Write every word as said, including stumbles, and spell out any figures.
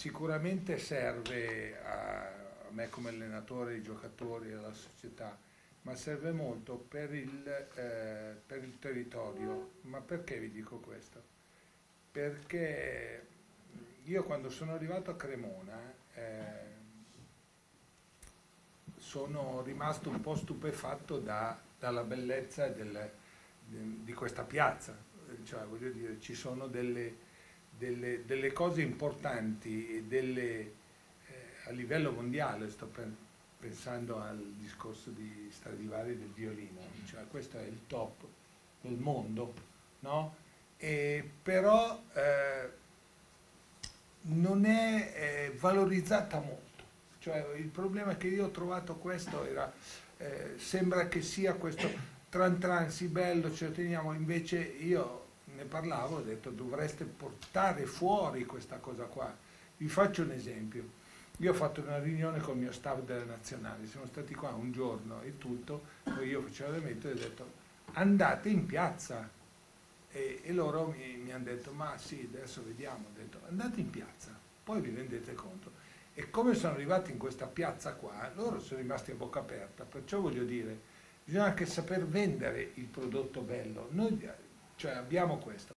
sicuramente serve a, a me come allenatore, ai giocatori, alla società, ma serve molto per il, eh, per il territorio. Ma perché vi dico questo? Perché io quando sono arrivato a Cremona eh, sono rimasto un po' stupefatto da- dalla bellezza del- di di questa piazza. Cioè, voglio dire, ci sono delle, delle- delle cose importanti e delle, eh, a livello mondiale, sto per- pensando al discorso di Stradivari del violino, cioè questo è il top del mondo, no? E però eh, non è eh, valorizzata molto. Cioè, il problema è che io ho trovato questo, era, eh, sembra che sia questo tran tran, sì bello, ce lo teniamo, invece io ne parlavo, ho detto dovreste portare fuori questa cosa qua. Vi faccio un esempio. Io ho fatto una riunione con il mio staff della nazionale, siamo stati qua un giorno e tutto, poi io facevo l'evento e ho detto andate in piazza, e, e loro mi, mi hanno detto, ma sì, adesso vediamo, ho detto, andate in piazza, poi vi rendete conto. E come sono arrivati in questa piazza qua, loro sono rimasti a bocca aperta, perciò voglio dire, bisogna anche saper vendere il prodotto bello. Noi cioè, abbiamo questo.